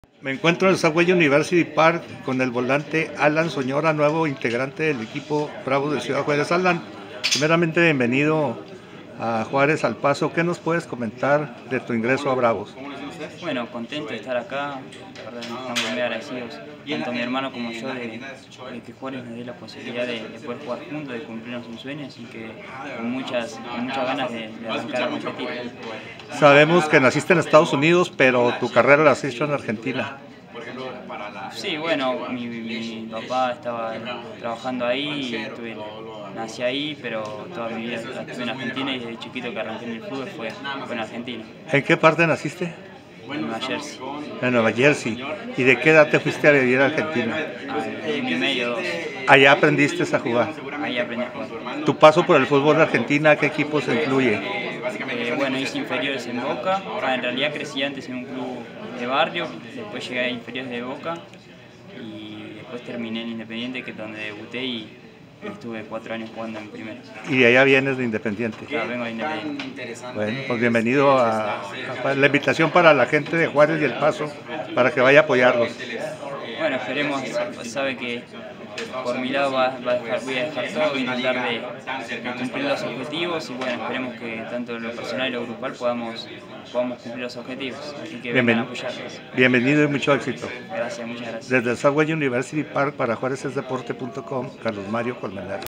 Me encuentro en el Subway University Park con el volante Alan Soñora, nuevo integrante del equipo Bravos de Ciudad Juárez. Alan, primeramente bienvenido a Juárez al Paso. ¿Qué nos puedes comentar de tu ingreso a Bravos? Bueno, contento de estar acá, la verdad estamos muy agradecidos, tanto mi hermano como yo, de que Juárez nos dé la posibilidad de poder jugar juntos, de cumplirnos un sueño, así que con muchas ganas de arrancar a competir. Sabemos que naciste en Estados Unidos, pero tu carrera la has hecho en Argentina. Sí, bueno, mi papá estaba trabajando ahí y nací ahí, pero toda mi vida la estuve en Argentina y desde chiquito que arranqué en el fútbol fue en Argentina, ¿En qué parte naciste? en Nueva Jersey. En Nueva Jersey. ¿Y de qué edad te fuiste a vivir a Argentina? En mi medio, 2. Allá aprendiste a jugar. Ahí aprendí a jugar. Tu paso por el fútbol de Argentina, ¿qué equipos incluye? Bueno, hice inferiores en Boca. En realidad crecí antes en un club de barrio, después llegué a inferiores de Boca y después terminé en Independiente, que es donde debuté y estuve 4 años jugando en primera. Y de allá vienes de Independiente. Claro, vengo de Independiente. Bueno, pues bienvenido a la invitación para la gente de Juárez y El Paso, para que vaya a apoyarlos. Bueno, esperemos, sabe que por mi lado voy a dejar todo, intentar de cumplir los objetivos y bueno, esperemos que tanto en lo personal y lo grupal podamos cumplir los objetivos. Así que vengan a apoyarnos. Bienvenido y mucho éxito. Gracias, muchas gracias. Desde el Subway University Park para juárezesdeporte.com, Carlos Mario Colmenar.